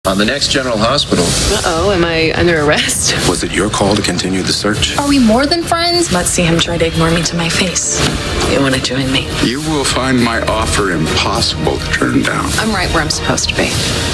On the next General Hospital. Uh-oh, am I under arrest? Was it your call to continue the search? Are we more than friends? Let's see him try to ignore me to my face. You want to join me? You will find my offer impossible to turn down. I'm right where I'm supposed to be.